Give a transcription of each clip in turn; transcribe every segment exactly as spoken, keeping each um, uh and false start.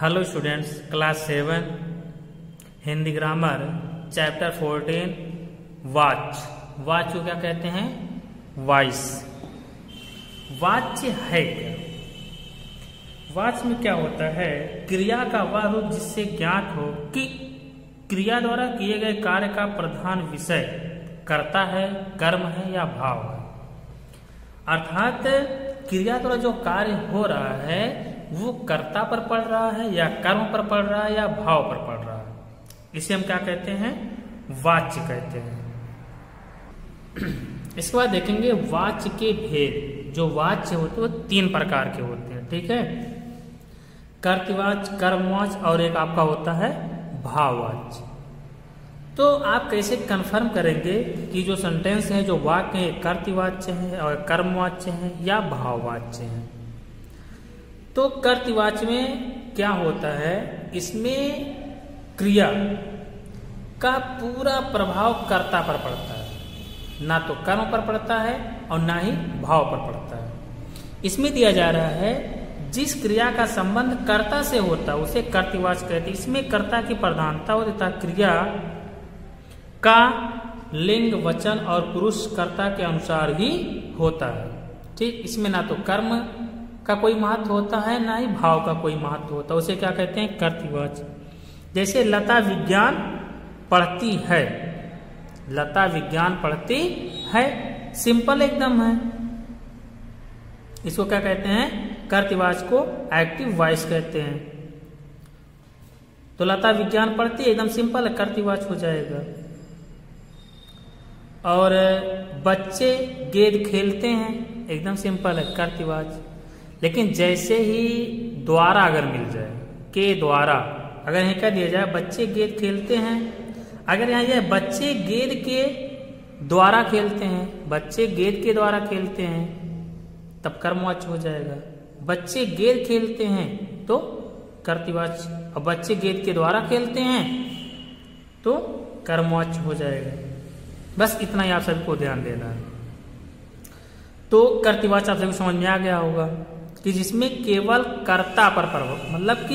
Hello students, class seven Hindi grammar chapter fourteen watch. Watch को क्या कहते हैं? वॉइस। वाच्य है क्या? वाच में क्या होता है? क्रिया का वह रूप जिससे ज्ञात हो कि क्रिया द्वारा किए गए कार्य का प्रधान विषय कर्ता है, कर्म है या भाव है। अर्थात क्रिया द्वारा जो कार्य हो रहा है वो कर्ता पर पड़ रहा है या कर्म पर पड़ रहा है या भाव पर पड़ रहा है। इसे हम क्या कहते हैं? वाच्य कहते हैं। इसके बाद देखेंगे वाच्य के भेद। जो वाच्य होते हैं वो तीन प्रकार के होते हैं, ठीक है। कर्तवाच्य, कर्मवाच्य और एक आपका होता है भाववाच्य। तो आप कैसे कंफर्म करेंगे कि जो सेंटेंस है, जो वाक्य है, कर्तवाच्य है और कर्मवाच्य है या भाववाच्य है? तो कर्तवाच्य में क्या होता है? इसमें क्रिया का पूरा प्रभाव कर्ता पर पड़ता है, ना तो कर्म पर पड़ता है और ना ही भाव पर पड़ता है। इसमें दिया जा रहा है जिस क्रिया का संबंध कर्ता से होता है उसे कर्तवाच्य कहते हैं। इसमें कर्ता की प्रधानता होती तथा क्रिया का लिंग, वचन और पुरुष कर्ता के अनुसार ही होता है, ठीक। इसमें ना तो कर्म का कोई महत्व होता है ना ही भाव का कोई महत्व होता है। उसे क्या कहते हैं? कर्तवाच्य। जैसे लता विज्ञान पढ़ती है, लता विज्ञान पढ़ती है, सिंपल एकदम है। इसको क्या कहते हैं? कर्तवाच्य को एक्टिव वॉइस कहते हैं। तो लता विज्ञान पढ़ती है, एकदम सिंपल है, कर्तवाच्य हो जाएगा। और बच्चे गेंद खेलते हैं, एकदम सिंपल है, कर्तवाच्य। लेकिन जैसे ही द्वारा अगर मिल जाए, के द्वारा अगर यह कह दिया जाए बच्चे गेंद खेलते हैं, अगर यहाँ यह बच्चे गेंद के द्वारा खेलते हैं, बच्चे गेंद के द्वारा खेलते हैं, तब कर्मवाच्य हो जाएगा। बच्चे गेंद खेलते हैं तो कर्तवाच्य, और बच्चे गेंद के द्वारा खेलते हैं तो कर्मवाच्य हो जाएगा। बस इतना ही आप सभी को ध्यान देना है। तो कर्तवाच्य आप सभी को समझ में आ गया होगा कि जिसमें केवल कर्ता पर प्रभाव, मतलब कि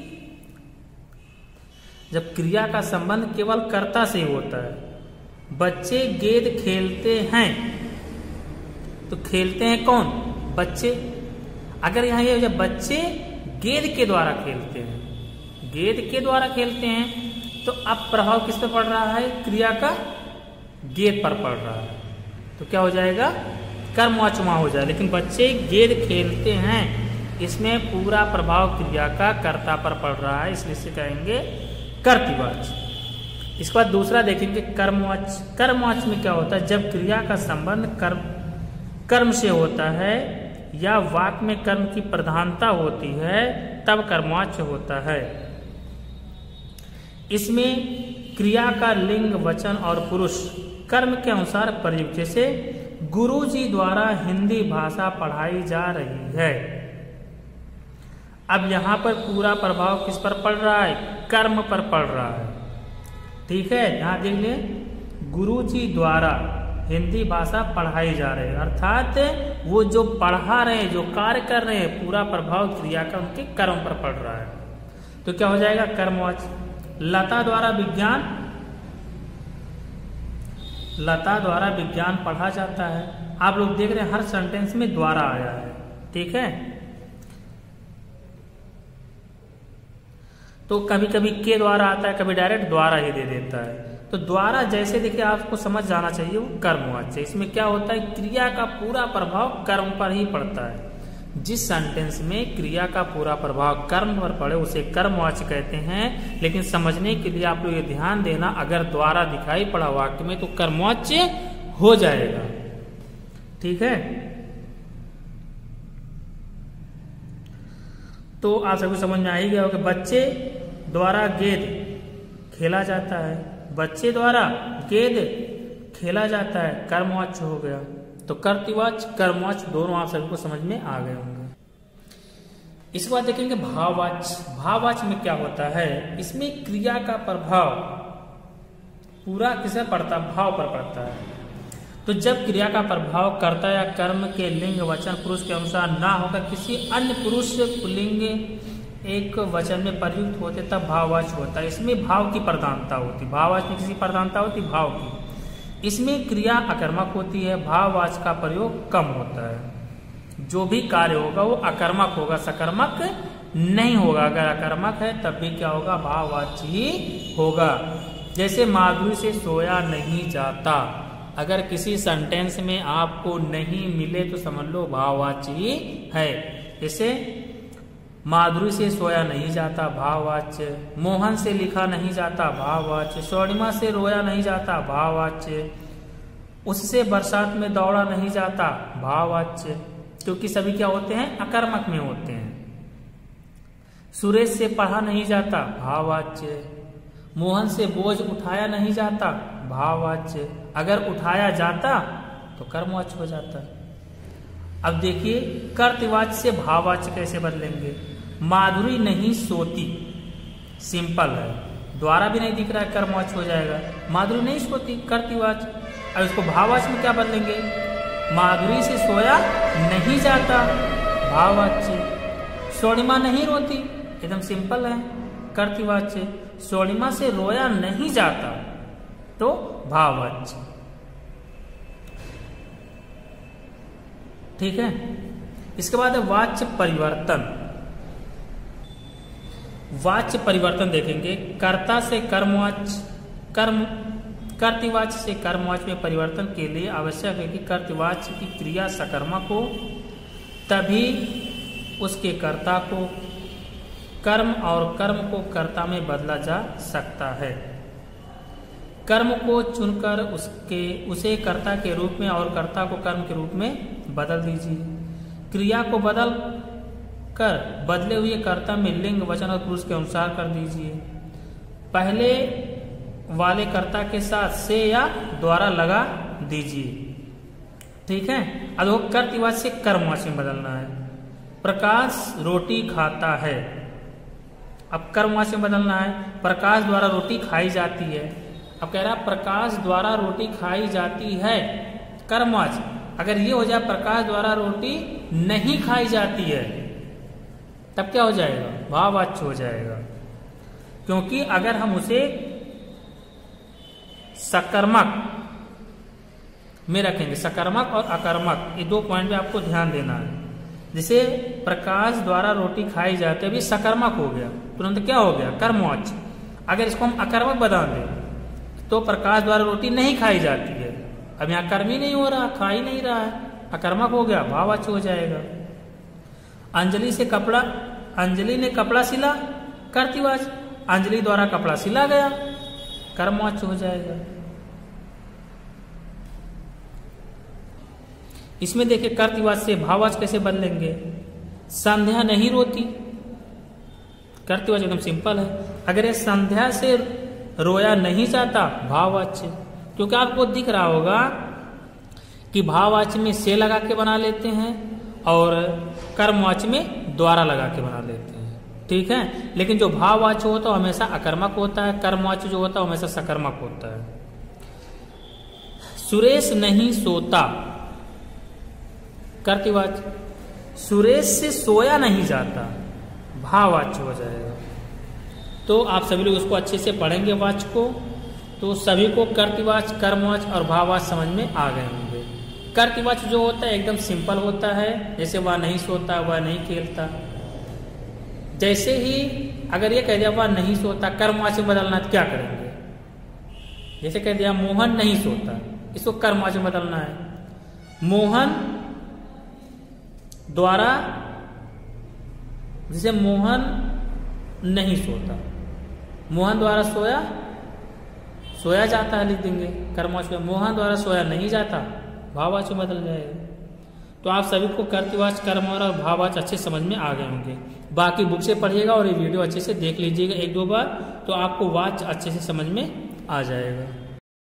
जब क्रिया का संबंध केवल कर्ता से ही होता है। बच्चे गेंद खेलते हैं तो खेलते हैं कौन? बच्चे। अगर यहाँ ये जब बच्चे गेंद के द्वारा खेलते हैं, गेंद के द्वारा खेलते हैं, तो अब प्रभाव किस पर पड़ रहा है? क्रिया का गेंद पर पड़ रहा है, तो क्या हो जाएगा? कर्मवाच्य हो जाए। लेकिन बच्चे गेंद खेलते हैं, इसमें पूरा प्रभाव क्रिया का कर्ता पर पड़ रहा है, इसलिए इसे कहेंगे कर्तवाच्य। इसके बाद दूसरा देखेंगे कर्मवाच्य। कर्मवाच्य में क्या होता है? जब क्रिया का संबंध कर्म कर्म से होता है या वाक्य में कर्म की प्रधानता होती है, तब कर्मवाच्य होता है। इसमें क्रिया का लिंग, वचन और पुरुष कर्म के अनुसार प्रयुक्त। जैसे गुरु जी द्वारा हिंदी भाषा पढ़ाई जा रही है। अब यहां पर पूरा प्रभाव किस पर पड़ रहा है? कर्म पर पड़ रहा है, ठीक है। यहां देख ले, गुरु जी द्वारा हिंदी भाषा पढ़ाई जा रही है, अर्थात वो जो पढ़ा रहे हैं, जो कार्य कर रहे हैं, पूरा प्रभाव क्रिया का उनके कर्म पर पड़ रहा है, तो क्या हो जाएगा? कर्मवाच्य। लता द्वारा विज्ञान, लता द्वारा विज्ञान पढ़ा जाता है। आप लोग देख रहे हैं हर सेंटेंस में द्वारा आया है, ठीक है। तो कभी कभी के द्वारा आता है, कभी डायरेक्ट द्वारा ही दे देता है। तो द्वारा जैसे देखिए आपको समझ जाना चाहिए, वो कर्मवाच्य। इसमें क्या होता है? क्रिया का पूरा प्रभाव कर्म पर ही पड़ता है। जिस सेंटेंस में क्रिया का पूरा प्रभाव कर्म पर पड़े उसे कर्मवाच्य कहते हैं। लेकिन समझने के लिए आप लोग ये ध्यान देना, अगर द्वारा दिखाई पड़ा वाक्य में तो कर्मवाच्य हो जाएगा, ठीक है। तो आप सभी समझ में आ ही गया होगा। बच्चे द्वारा गेंद खेला जाता है, बच्चे द्वारा गेंद खेला जाता है, कर्मवाच्य हो गया। तो कर्तवाच्य, कर्मवाच्य दोनों आप सभी को समझ में आ गए होंगे। इसके बाद देखेंगे भाववाच्य। भाववाच्य में क्या होता है? इसमें क्रिया का प्रभाव पूरा किसे पड़ता? भाव पर पड़ता है। तो जब क्रिया का प्रभाव कर्ता या कर्म के लिंग, वचन, पुरुष के अनुसार ना होकर किसी अन्य पुरुष, पुल्लिंग एक वचन में प्रयुक्त होते तब भाववाचक होता है। इसमें भाव की प्रधानता होती, भाववाचक में किसी प्रधानता होती भाव की। इसमें क्रिया अकर्मक होती है, भाववाचक का प्रयोग कम होता है। जो भी कार्य होगा वो अकर्मक होगा, सकर्मक नहीं होगा। अगर अकर्मक है तब भी क्या होगा, भाववाची ही होगा। जैसे माधुरी से सोया नहीं जाता, अगर किसी सेंटेंस में आपको नहीं मिले तो समझ लो भाववाची ही है। जैसे माधुरी से सोया नहीं जाता, भाववाच्य। मोहन से लिखा नहीं जाता, भाववाच्य। स्वर्णिमा से रोया नहीं जाता, भाववाच्य। उससे बरसात में दौड़ा नहीं जाता, भाववाच्य। क्योंकि सभी क्या होते हैं, अकर्मक में होते हैं। सुरेश से पढ़ा नहीं जाता, भाववाच्य। मोहन से बोझ उठाया नहीं जाता, भाववाच्य। अगर उठाया जाता तो कर्मवाच्य हो जाता। अब देखिए कर्तवाच्य से भाववाच्य कैसे बदलेंगे। माधुरी नहीं सोती, सिंपल है, द्वारा भी नहीं दिख रहा है, कर्मवाच्य हो जाएगा। माधुरी नहीं सोती, कर्तवाच्य। अब इसको भाववाच्य में क्या बदलेंगे, माधुरी से सोया नहीं जाता, भाववाच्य। स्वर्णिमा नहीं रोती, एकदम सिंपल है, कर्तवाच्य। स्वर्णिमा से रोया नहीं जाता तो भाववाच्य। ठीक है। इसके बाद है वाच्य परिवर्तन। वाच्य परिवर्तन देखेंगे, कर्ता से कर्मवाच्य, कर्म कर्तवाच्य से कर्मवाच्य में परिवर्तन के लिए आवश्यक है कि कर्तवाच्य की क्रिया सकर्मक हो, तभी उसके कर्ता को कर्म और कर्म को कर्ता में बदला जा सकता है। कर्म को चुनकर उसके उसे कर्ता के रूप में और कर्ता को कर्म के रूप में बदल दीजिए। क्रिया को बदल कर बदले हुए कर्ता में लिंग, वचन और पुरुष के अनुसार कर दीजिए। पहले वाले कर्ता के साथ से या द्वारा लगा दीजिए। ठीक है। अब वो कर्तवाच्य से कर्मवाच्य में बदलना है। प्रकाश रोटी खाता है, अब कर्मवाच्य में बदलना है। प्रकाश द्वारा रोटी खाई जाती है, अब कह रहा प्रकाश द्वारा रोटी खाई जाती है, कर्मवाच्य। अगर ये हो जाए प्रकाश द्वारा रोटी नहीं खाई जाती है, तब क्या हो जाएगा, भाववाच्य हो जाएगा। क्योंकि अगर हम उसे सकर्मक में रखेंगे, सकर्मक और अकर्मक, ये दो पॉइंट पे आपको ध्यान देना है। जैसे प्रकाश द्वारा रोटी खाई जाती है, अभी सकर्मक हो गया, तुरंत क्या हो गया, कर्मवाच्य। अगर इसको हम अकर्मक बता दें तो प्रकाश द्वारा रोटी नहीं खाई जाती है, अब यहाँ कर्म ही नहीं हो रहा, खा ही नहीं रहा है, अकर्मक हो गया, भाववाच्य हो जाएगा। अंजलि से कपड़ा, अंजलि ने कपड़ा सिला, कर्तवाच्य। अंजलि द्वारा कपड़ा सिला गया, कर्मवाच्य हो जाएगा। इसमें देखिए कर्तवाच्य से भाववाच्य कैसे बदलेंगे। संध्या नहीं रोती, कर्तवाच्य एकदम सिंपल है। अगर ये संध्या से रोया नहीं जाता, भाववाच्य। क्योंकि आपको दिख रहा होगा कि भाववाच्य में से लगा के बना लेते हैं और कर्मवाच्य में द्वारा लगा के बना लेते हैं। ठीक है। लेकिन जो भाववाच्य होता है हमेशा अकर्मक होता है, कर्मवाच्य जो होता है हमेशा सकर्मक होता है। सुरेश नहीं सोता, कर्तवाच्य। सुरेश से सोया नहीं जाता, भाववाच्य हो जाएगा। तो आप सभी लोग उसको अच्छे से पढ़ेंगे वाच्य को, तो सभी को कर्तवाच्य, कर्मवाच्य और भाववाच्य समझ में आ गए होंगे। कर्तवाच्य जो होता है एकदम सिंपल होता है, जैसे वह नहीं सोता, वह नहीं खेलता। जैसे ही अगर ये कह दिया वह नहीं सोता, कर्मवाच्य में बदलना तो क्या करेंगे। जैसे कह दिया मोहन नहीं सोता, इसको कर्मवाच्य में बदलना है। मोहन द्वारा, जैसे मोहन नहीं सोता, मोहन द्वारा सोया, सोया जाता है लिख देंगे कर्मवाच्य में। मोहन द्वारा सोया नहीं जाता, भाववाच्य में बदल जाएगा। तो आप सभी को कर्तवाच्य, कर्मवाच्य और भाववाच्य अच्छे समझ में आ गए होंगे। बाकी बुक से पढ़िएगा और ये वीडियो अच्छे से देख लीजिएगा एक दो बार, तो आपको वाच्य अच्छे से समझ में आ जाएगा।